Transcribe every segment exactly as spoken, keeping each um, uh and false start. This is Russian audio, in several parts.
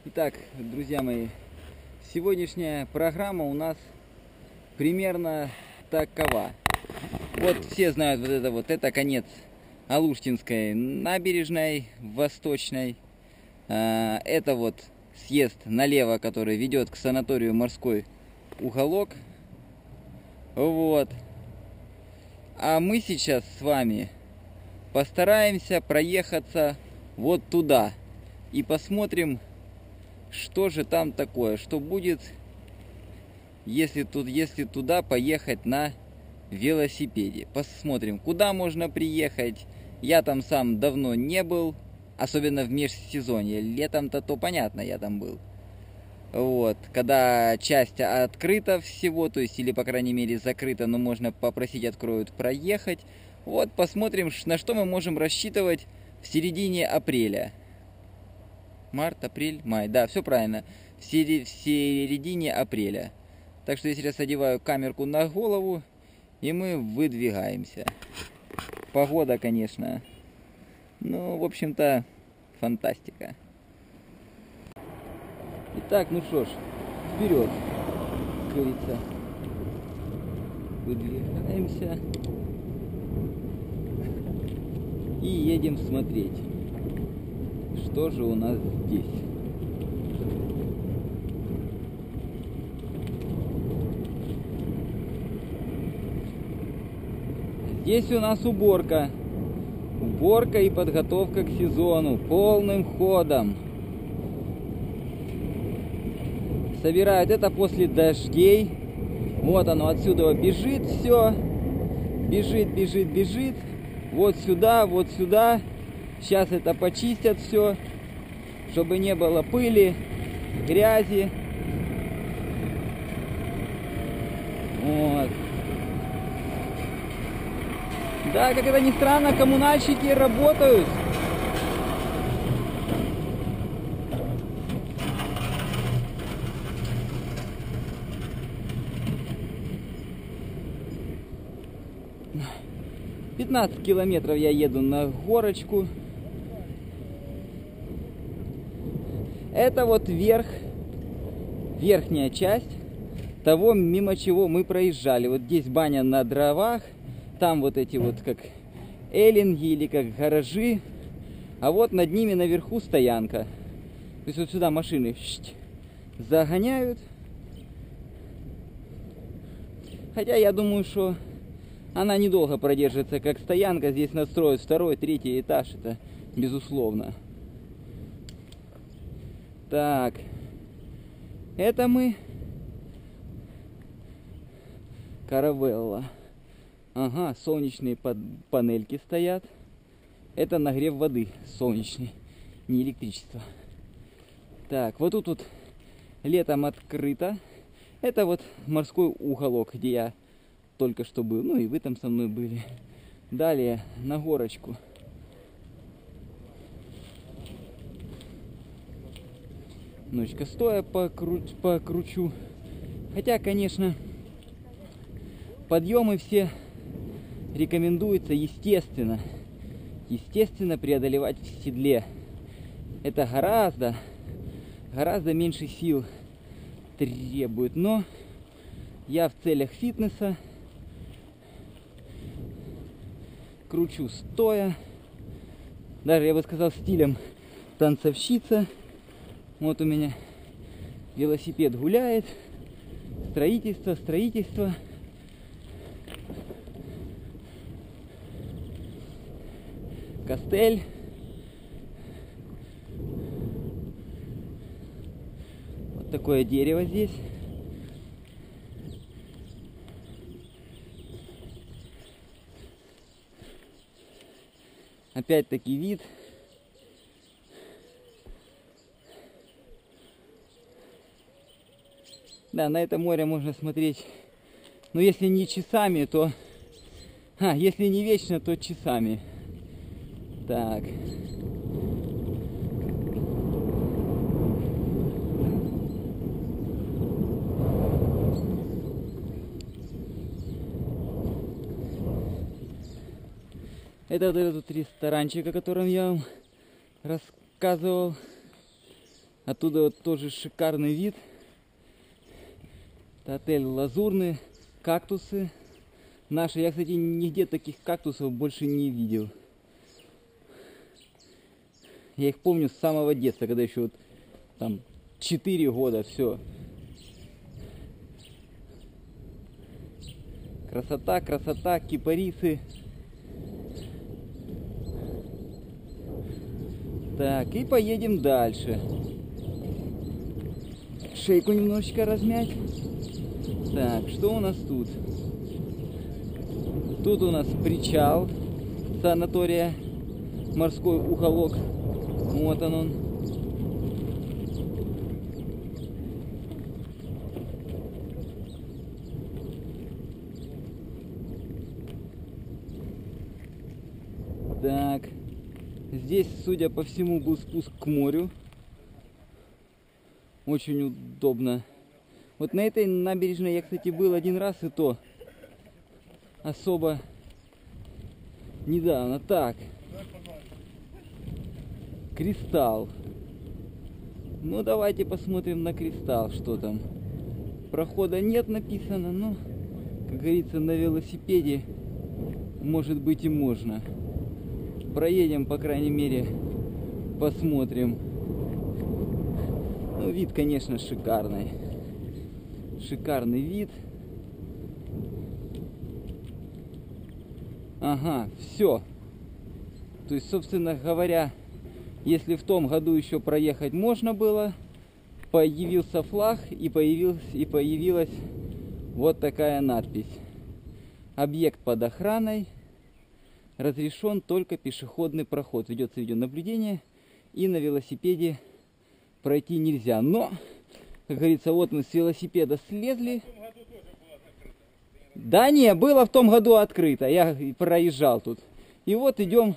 Итак, друзья мои, сегодняшняя программа у нас примерно такова. Вот все знают вот это вот, это конец Алуштинской набережной восточной. Это вот съезд налево, который ведет к санаторию «Морской уголок». Вот. А мы сейчас с вами постараемся проехаться вот туда и посмотрим, что же там такое, что будет, если, тут, если туда поехать на велосипеде. Посмотрим, куда можно приехать. Я там сам давно не был, особенно в межсезонье. Летом-то то понятно, я там был. Вот, когда часть открыта всего, то есть, или по крайней мере закрыта, но можно попросить, откроют, проехать. Вот, посмотрим, на что мы можем рассчитывать в середине апреля. Март, апрель, май. Да, все правильно. В середине апреля. Так что я сейчас одеваю камерку на голову, и мы выдвигаемся. Погода, конечно. Ну, в общем-то, фантастика. Итак, ну что ж, вперед, как говорится. Выдвигаемся. И едем смотреть, что же у нас здесь. Здесь у нас уборка. Уборка и подготовка к сезону полным ходом. Собирают это после дождей. Вот оно отсюда бежит все. Бежит, бежит, бежит. Вот сюда, вот сюда. Сейчас это почистят все, чтобы не было пыли, грязи. Вот. Да, как это ни странно, коммунальщики работают. пятнадцать километров я еду на горочку. Это вот верх, верхняя часть того, мимо чего мы проезжали. Вот здесь баня на дровах, там вот эти вот как эллинги или как гаражи, а вот над ними наверху стоянка. То есть вот сюда машины загоняют. Хотя я думаю, что она недолго продержится как стоянка. Здесь настроят второй, третий этаж, это безусловно. Так, это мы Каравелла. Ага, солнечные панельки стоят. Это нагрев воды солнечный, не электричество. Так, вот тут вот летом открыто. Это вот морской уголок, где я только что был. Ну и вы там со мной были. Далее на горочку. Ночка стоя покру... покручу. Хотя, конечно, подъемы все рекомендуется, естественно, естественно преодолевать в седле. Это гораздо, гораздо меньше сил требует. Но я в целях фитнеса кручу стоя. Даже, я бы сказал, стилем танцовщица. Вот у меня велосипед гуляет. Строительство, строительство. Костель. Вот такое дерево здесь. Опять-таки вид. Да, на это море можно смотреть, но если не часами, то... А, если не вечно, то часами. Так. Это вот этот ресторанчик, о котором я вам рассказывал. Оттуда вот тоже шикарный вид. Это отель Лазурный, кактусы наши. Я, кстати, нигде таких кактусов больше не видел. Я их помню с самого детства, когда еще вот там четыре года, все. Красота, красота, кипарисы. Так, и поедем дальше. Шейку немножечко размять. Так, что у нас тут? Тут у нас причал санатория, морской уголок. Вот он он. Так, здесь, судя по всему, был спуск к морю. Очень удобно. Вот на этой набережной я, кстати, был один раз, и то особо недавно. Так, Кристалл. Ну, давайте посмотрим на Кристалл, что там. Прохода нет написано, но, как говорится, на велосипеде, может быть, и можно. Проедем, по крайней мере, посмотрим. Ну, вид, конечно, шикарный. Шикарный вид. Ага, все. То есть, собственно говоря, если в том году еще проехать можно было, появился флаг и, появился, и появилась вот такая надпись. Объект под охраной. Разрешен только пешеходный проход. Ведется видеонаблюдение. И на велосипеде пройти нельзя. Но, как говорится, вот мы с велосипеда слезли. Да не, было в том году открыто. Я проезжал тут. И вот идем.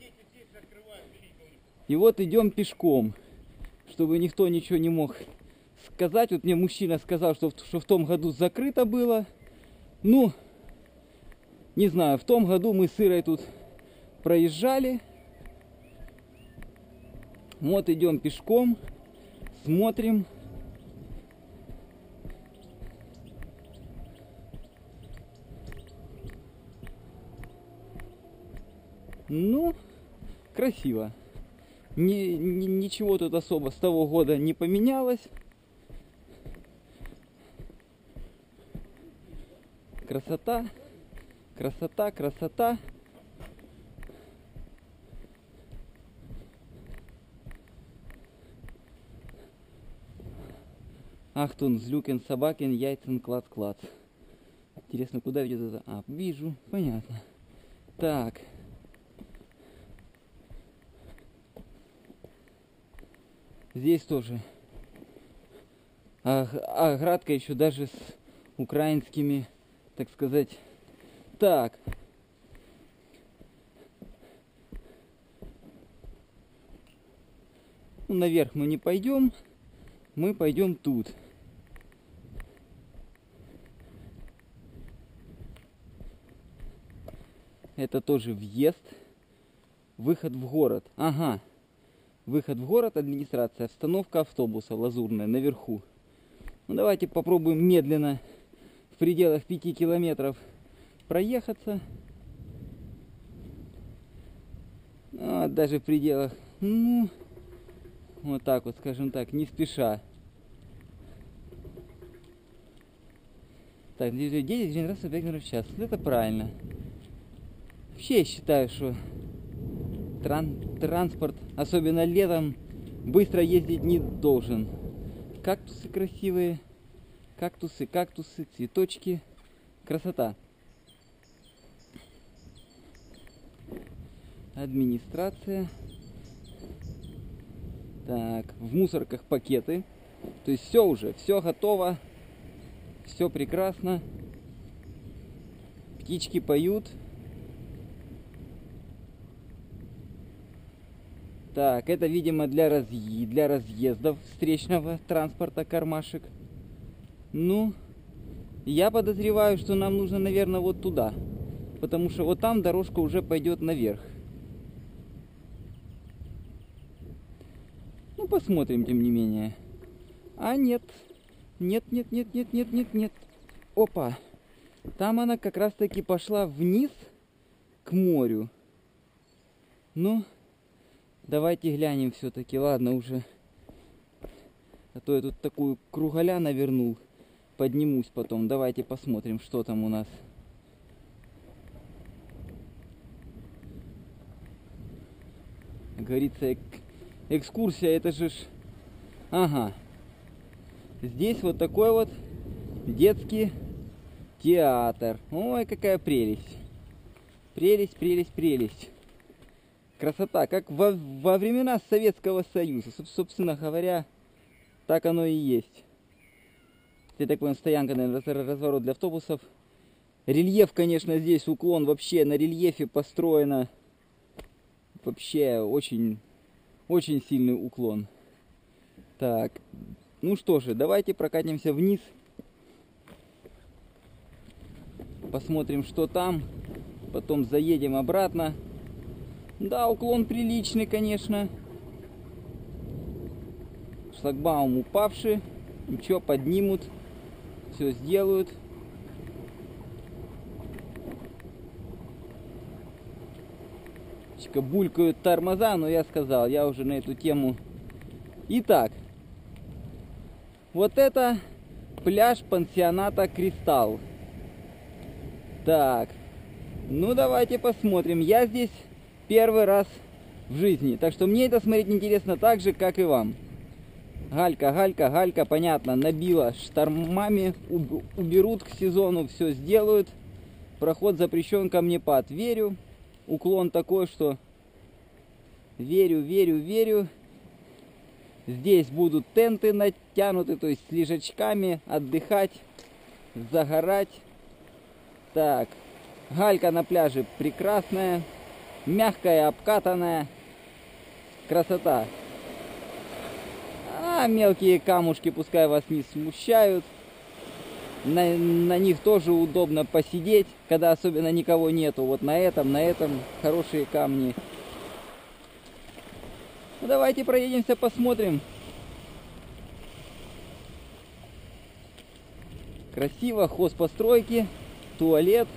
И вот идем пешком. Чтобы никто ничего не мог сказать. Вот мне мужчина сказал, что, что в том году закрыто было. Ну, не знаю, в том году мы с Ирой тут проезжали. Вот идем пешком. Смотрим. Ну, красиво. Ни, ни, ничего тут особо с того года не поменялось. Красота. Красота, красота. Ахтун, Злюкин, Собакин, Яйцин, клац-клац. Интересно, куда ведет это? А, вижу, понятно. Так. Здесь тоже оградка еще даже с украинскими, так сказать. Так. Ну, наверх мы не пойдем. Мы пойдем тут. Это тоже въезд. Выход в город. Ага. Выход в город, администрация. Остановка автобуса Лазурная наверху. Ну, давайте попробуем медленно в пределах пяти километров проехаться. А, даже в пределах, ну, вот так вот, скажем так, не спеша. Так, десять раз пять километров в час. Это правильно. Вообще я считаю, что тран транспорт, особенно летом, быстро ездить не должен. Кактусы красивые. Кактусы, кактусы, цветочки. Красота. Администрация. Так, в мусорках пакеты. То есть все уже, все готово. Все прекрасно. Птички поют. Так, это, видимо, для, разъ... для разъездов встречного транспорта кармашек. Ну, я подозреваю, что нам нужно, наверное, вот туда. Потому что вот там дорожка уже пойдет наверх. Ну, Ну, посмотрим, тем не менее. А нет. Нет, нет, нет, нет, нет, нет, нет. Опа. Там она как раз таки пошла вниз к морю. Ну, давайте глянем все-таки. Ладно, уже. А то я тут такую круголя навернул. Поднимусь потом. Давайте посмотрим, что там у нас. Говорится, эк экскурсия, это же ж... Ага. Здесь вот такой вот детский театр. Ой, какая прелесть. Прелесть, прелесть, прелесть. Красота, как во, во времена Советского Союза. Собственно говоря, так оно и есть. Я так понял, стоянка, наверное, разворот для автобусов. Рельеф, конечно, здесь уклон вообще на рельефе построено. Вообще очень, очень сильный уклон. Так, ну что же, давайте прокатимся вниз. Посмотрим, что там. Потом заедем обратно. Да, уклон приличный, конечно. Шлагбаум упавший. Ничего, поднимут. Все сделают. Булькают тормоза, но я сказал, я уже на эту тему. Итак, вот это пляж пансионата Кристалл. Так, ну давайте посмотрим. Я здесь первый раз в жизни, так что мне это смотреть интересно так же, как и вам. Галька, галька, галька, понятно, набила штормами, уберут к сезону, все сделают. Проход запрещен, камнепад. Верю. Уклон такой, что верю, верю, верю. Здесь будут тенты натянуты, то есть с лежачками отдыхать, загорать. Так, галька на пляже прекрасная, мягкая, обкатанная. Красота. А мелкие камушки пускай вас не смущают. На, на них тоже удобно посидеть, когда особенно никого нету. Вот на этом, на этом хорошие камни. Ну, давайте проедемся, посмотрим. Красиво, хозпостройки, туалет.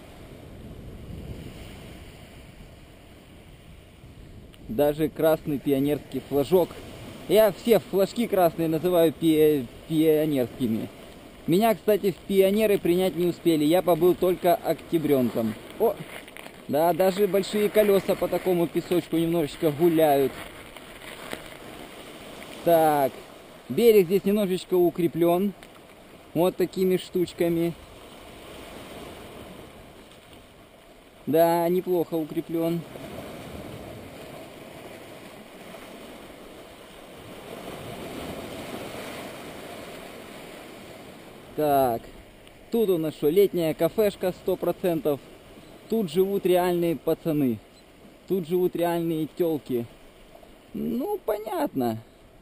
Даже красный пионерский флажок. Я все флажки красные называю пи пионерскими. Меня, кстати, в пионеры принять не успели. Я побыл только октябренком. О, да, даже большие колеса по такому песочку немножечко гуляют. Так, берег здесь немножечко укреплен. Вот такими штучками. Да, неплохо укреплен. Так, тут у нас что, летняя кафешка сто процентов. Тут живут реальные пацаны. Тут живут реальные тёлки. Ну, понятно.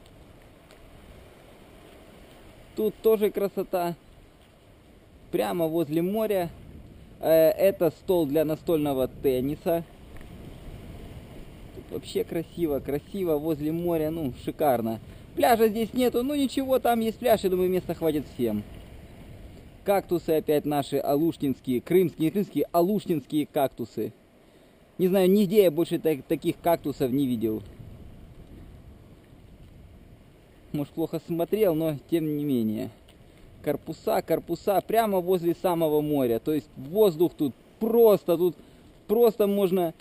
Тут тоже красота. Прямо возле моря. Это стол для настольного тенниса. Тут вообще красиво, красиво возле моря. Ну, шикарно. Пляжа здесь нету, ну ничего, там есть пляж, я думаю, места хватит всем. Кактусы опять наши алушнинские, крымские, не крымские, алушнинские кактусы. Не знаю, нигде я больше так, таких кактусов не видел. Может, плохо смотрел, но тем не менее. Корпуса, корпуса прямо возле самого моря. То есть воздух тут просто, тут просто можно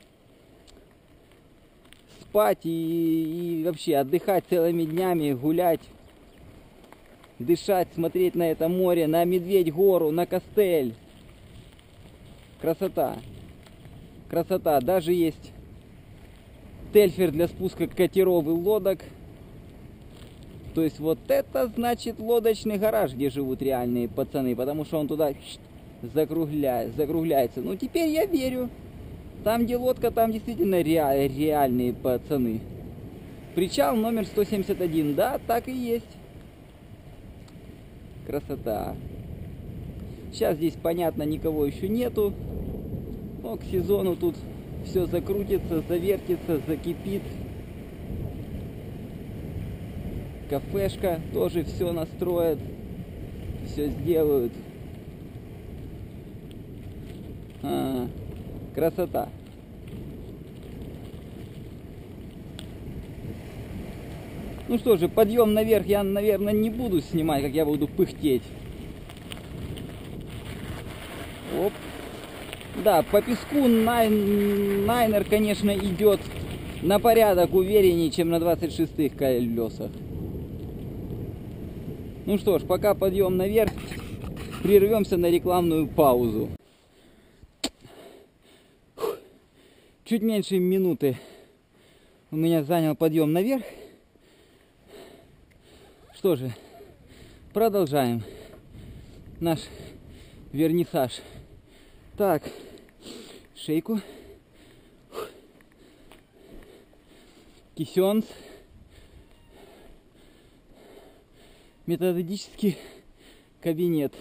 спать и, и вообще отдыхать целыми днями, гулять. Дышать, смотреть на это море, на Медведь-гору, на Костель. Красота. Красота. Даже есть тельфер для спуска катеров и лодок. То есть вот это значит лодочный гараж, где живут реальные пацаны. Потому что он туда закругляет, закругляется. Ну теперь я верю. Там, где лодка, там действительно ре, реальные пацаны. Причал номер сто семьдесят один. Да, так и есть. Красота. Сейчас здесь, понятно, никого еще нету. Но к сезону тут все закрутится, завертится, закипит. кафешка, тоже все настроят, все сделают. А, красота. Ну что же, подъем наверх я, наверное, не буду снимать, как я буду пыхтеть. Оп. Да, по песку Найн, Найнер, конечно, идет на порядок увереннее, чем на двадцать шестых колесах. Ну что ж, пока подъем наверх, прервемся на рекламную паузу. Чуть меньше минуты у меня занял подъем наверх. Что же, продолжаем наш вернисаж. Так, шейку, кисенс, методический кабинет,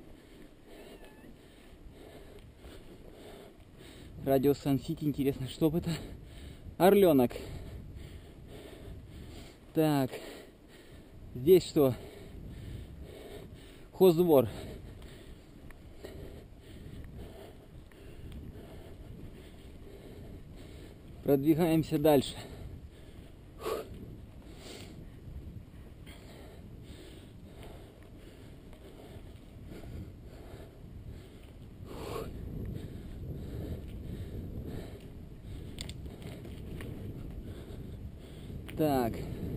радио Сан-Сити, интересно, что это? Орленок. Так, здесь что? Хоздвор. Продвигаемся дальше. Так.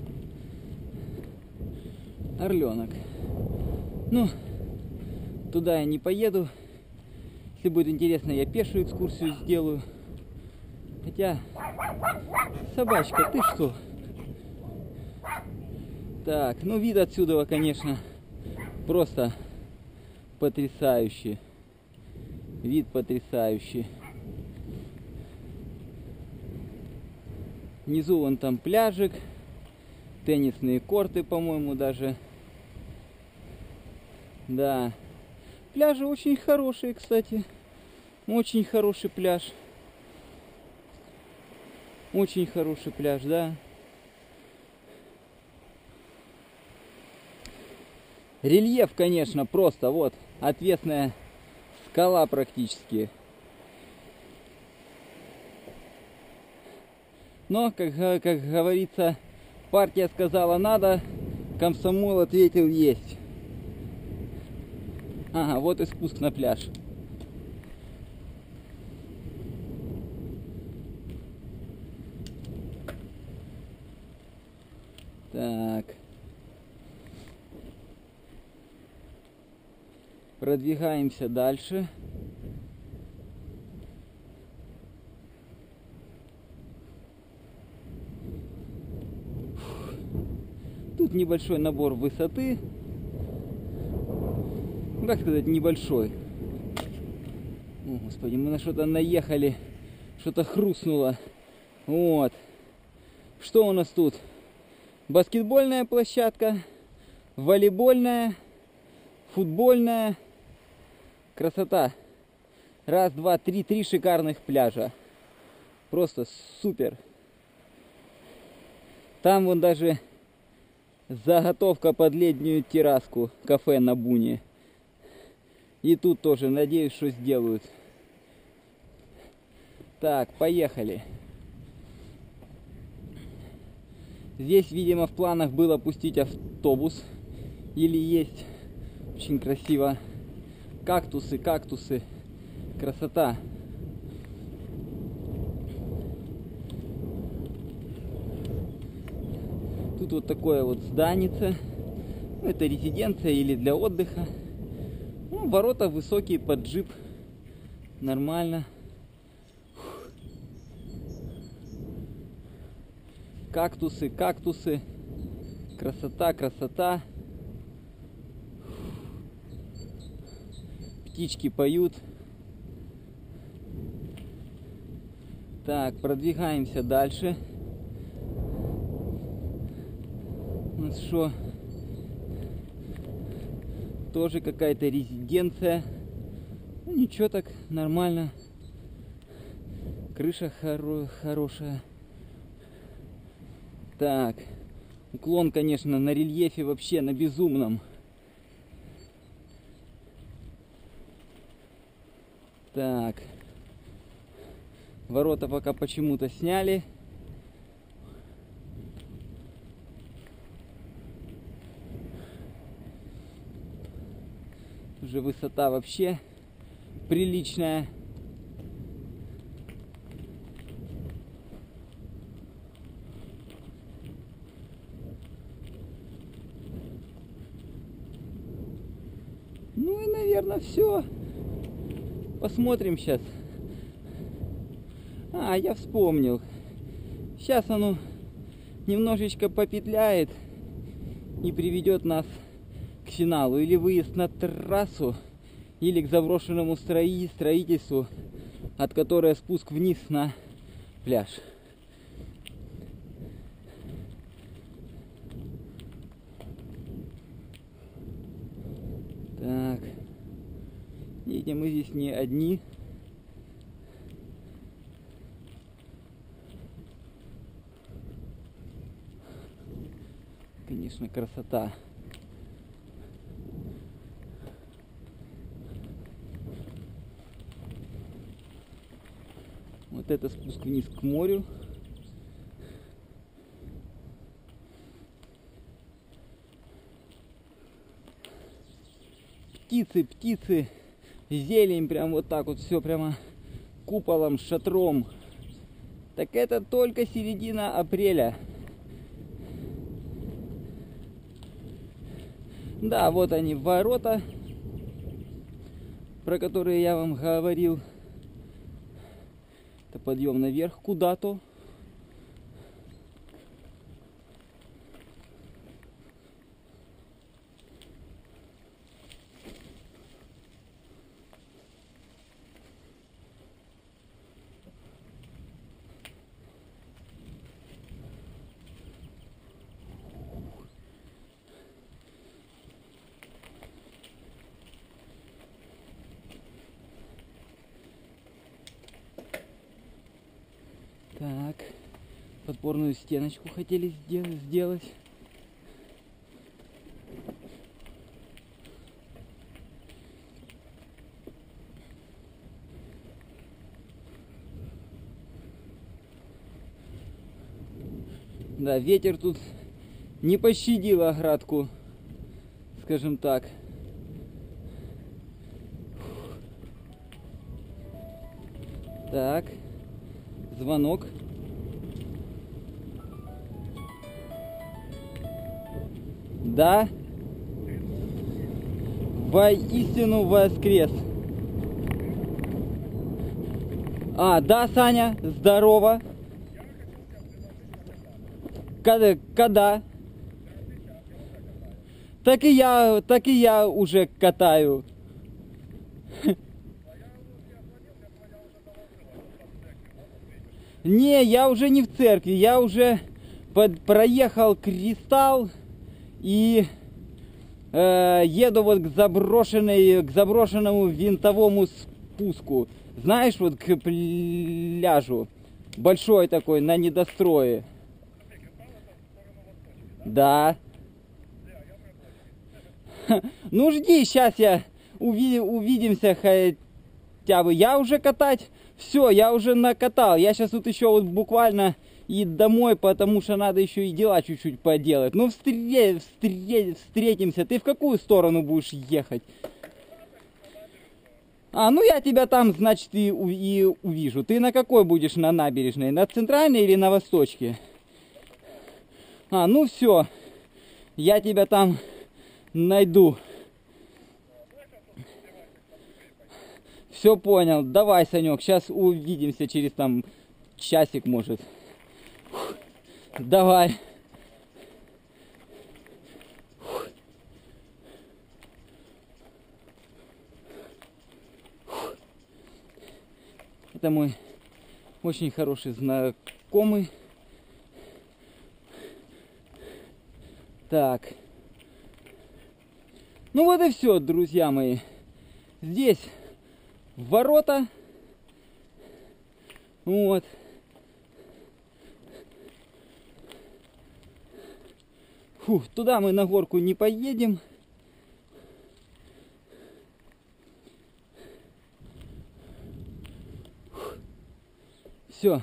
Орленок. Ну, туда я не поеду. Если будет интересно, я пешую экскурсию сделаю. Хотя, собачка, ты что? Так, ну вид отсюда, конечно, просто потрясающий. Вид потрясающий. Внизу вон там пляжик, теннисные корты, по-моему, даже. Да, пляжи очень хорошие, кстати. Очень хороший пляж. Очень хороший пляж, да. Рельеф, конечно, просто вот отвесная скала практически. Но, как, как говорится, партия сказала надо, комсомол ответил есть. Ага, вот и спуск на пляж. Так. Продвигаемся дальше. Тут небольшой набор высоты. Ну, как сказать, небольшой. О, господи, мы на что-то наехали. Что-то хрустнуло. Вот. Что у нас тут? Баскетбольная площадка, волейбольная, футбольная. Красота. Раз, два, три, три шикарных пляжа. Просто супер. Там вон даже заготовка под летнюю терраску, кафе на Буне. И тут тоже, надеюсь, что сделают. Так, поехали. Здесь, видимо, в планах было пустить автобус. Или есть. Очень красиво. Кактусы, кактусы. Красота. Тут вот такое вот зданице. Это резиденция или для отдыха. Ну, ворота высокие под джип. Нормально. Кактусы, кактусы. Красота, красота. Птички поют. Так, продвигаемся дальше. У нас что? Тоже какая-то резиденция. Ну, ничего так, нормально. Крыша хоро- хорошая. Так, Уклон, конечно, на рельефе вообще на безумном. Так. Ворота пока почему-то сняли. Уже высота вообще приличная. Ну и, наверное, все. Посмотрим сейчас. А, я вспомнил. Сейчас оно немножечко попетляет и приведет нас к финалу. Или выезд на трассу, или к заброшенному строи, строительству, от которого спуск вниз на пляж. Так. Едем мы здесь не одни. Конечно, красота. Вот это спуск вниз к морю. Птицы, птицы, зелень, прям вот так вот все прямо куполом, шатром. Так это только середина апреля. Да, вот они, ворота, про которые я вам говорил. Это подъем наверх куда-то. Так, подпорную стеночку хотели сделать. Да, ветер тут не пощадил оградку, скажем так. Так, звонок. Да, воистину воскрес. А, да, Саня, здорово. Когда? Когда? Так и я, так и я уже катаю. Не, я уже не в церкви, я уже под, проехал Кристалл и э, еду вот к заброшенной, к заброшенному винтовому спуску. Знаешь, вот к пляжу, большой такой, на недострое. Да. Ну жди, сейчас я уви увидимся хотя бы. Я уже катать, все, я уже накатал. Я сейчас тут еще вот буквально и домой, потому что надо еще и дела чуть-чуть поделать. Ну встре встре встретимся. Ты в какую сторону будешь ехать? А, ну я тебя там, значит, и, и увижу. Ты на какой будешь на набережной? На центральной или на восточке? А, ну все. Я тебя там найду. Все понял. Давай, Санек, сейчас увидимся через там часик, может. Давай. Это мой очень хороший знакомый. Так. Ну вот и все, друзья мои. Здесь ворота. Вот. Фух, туда мы на горку не поедем. Все.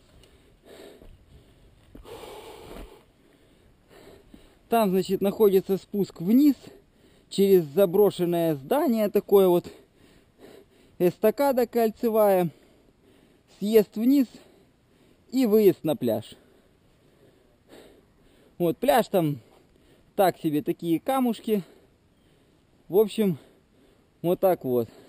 Там, значит, находится спуск вниз через заброшенное здание такое вот. Эстакада кольцевая. Съезд вниз и выезд на пляж. Вот пляж там так себе, такие камушки. В общем, вот так вот.